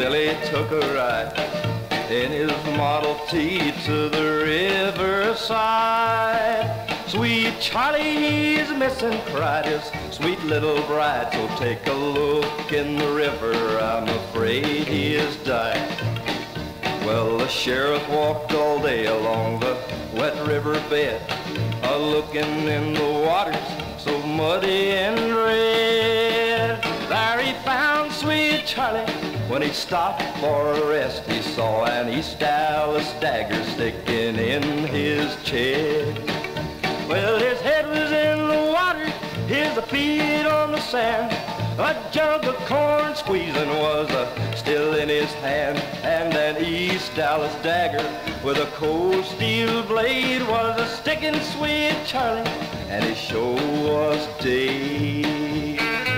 Billy took a ride in his Model T to the riverside. Sweet Charlie, he's missing, cried his sweet little bride. So take a look in the river, I'm afraid he has died. Well, the sheriff walked all day along the wet river bed, a-looking in the waters so muddy and red. There he found sweet Charlie. When he stopped for a rest, he saw an East Dallas dagger sticking in his chest. Well, his head was in the water, his feet on the sand. A jug of corn squeezing was still in his hand, and an East Dallas dagger with a cold steel blade was a sticking sweet Charlie, and he sure was dead.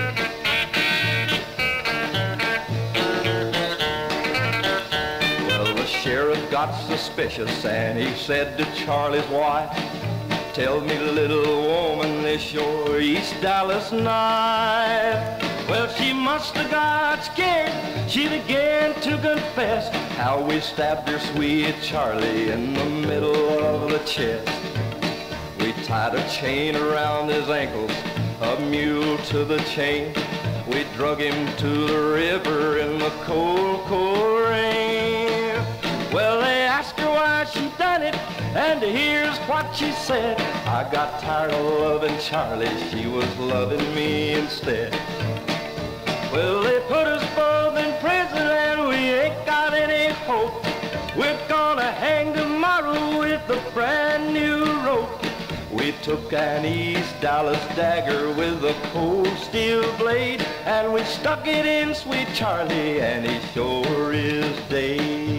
Well, the sheriff got suspicious, and he said to Charlie's wife, "Tell me, little woman, is your East Dallas knife?" Well, she must have got scared. She began to confess how we stabbed her sweet Charlie in the middle of the chest. We tied a chain around his ankles, a mule to the chain. We drug him to the river in the cold, cold rain. Well, they asked her why she done it, and here's what she said: "I got tired of loving Charlie, she was loving me instead." Well, they put us both in prison and we ain't got any hope. We're gonna hang tomorrow with a brand new rope. We took an East Dallas dagger with a cold steel blade, and we stuck it in sweet Charlie, and he sure is dead.